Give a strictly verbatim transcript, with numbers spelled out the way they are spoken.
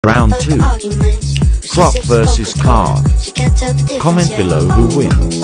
Round two. Crop versus card. Comment below who wins.